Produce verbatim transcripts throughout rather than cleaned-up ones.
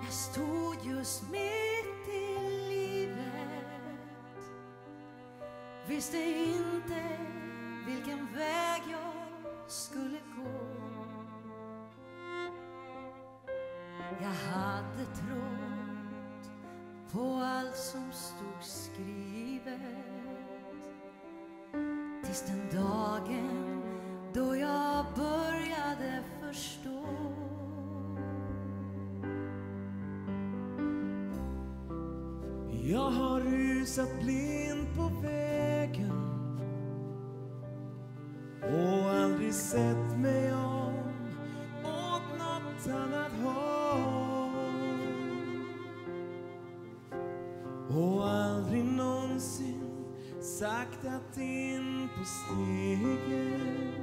Jag stod just mitt i livet, visste inte vilken väg jag skulle gå. Jag hade trott på allt som stod skrivet, tills den dagen då jag började förstå. Jag har rusat blind på vägen och aldrig sett mig om åt något annat håll, och aldrig någonsin saktat in på stegen.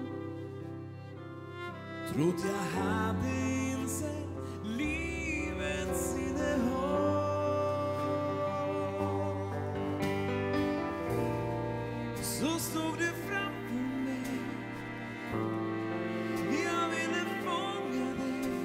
Trott jag hade insett livets innehåll. Så stod du framför mig, jag ville fånga dig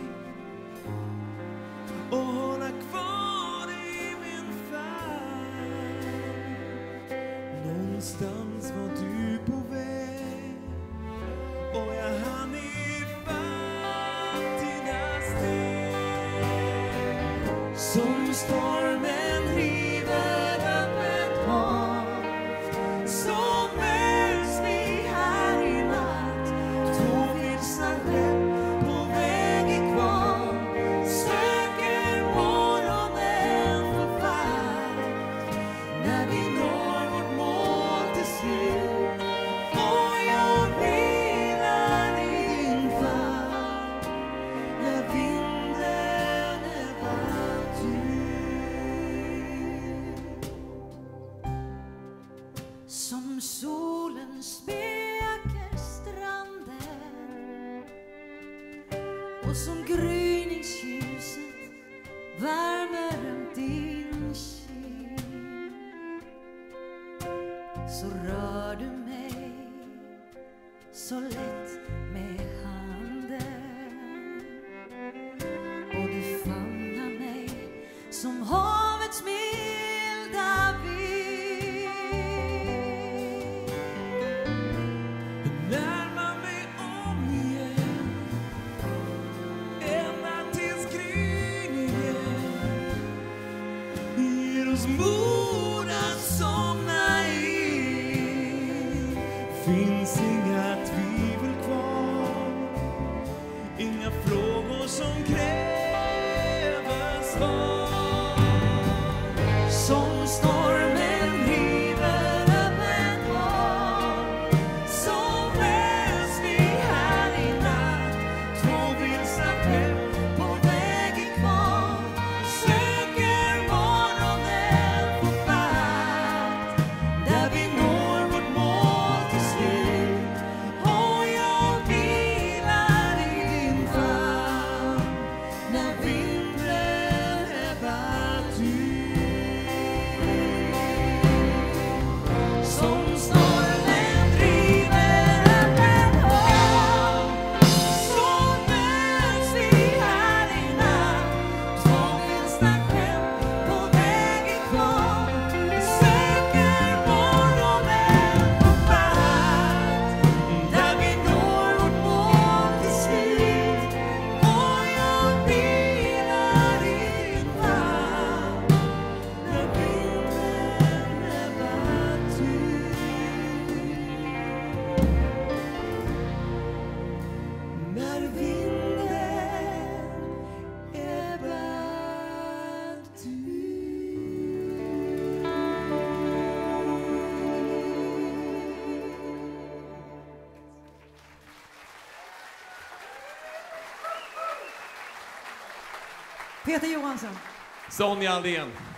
och hålla kvar i min famn. Någonstans var du på väg och jag hann ifatt dina steg. Som stormen river upp ett hav, så möts vi här i natt. Två vilsna skepp på väg i kvar, söker morgonen för färd. När vi når vårt mål till slut, och jag vilar i din famn. När vinden ebbat ut, som solen smeker stranden, och som gryningsljuset värmer runt din kind, så rör du mig så lätt med handen, och du famnar mig som havets milda vind. Närma mig om igen, ända tills gryningen ger oss mod att somna in. Finns inga tvivel kvar, inga frågor som kräver svar. Som stormen river upp ett hav, så möts vi här i natt. Två vilsna skepp på väg i kvar, söker morgonen på färd. Där vi når vårt mål till slut, och jag vilar i din famn. När vinden ebbat ut, som stormen driver upp ett hav, så möts vi här i natt. Två vilsna skepp på väg i kvar, söker morgonen på färd. Där vi når vårt mål till slut, och jag vilar i din famn. När vinden ebbat ut, när vinden ebbat ut. Peter Johansson. Sonja Aldén.